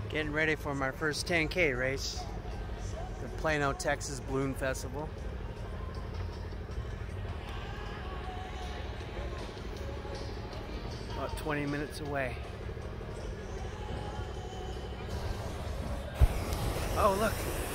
Getting ready for my first 10K race. The Plano Texas Balloon Festival. About 20 minutes away. Oh, look.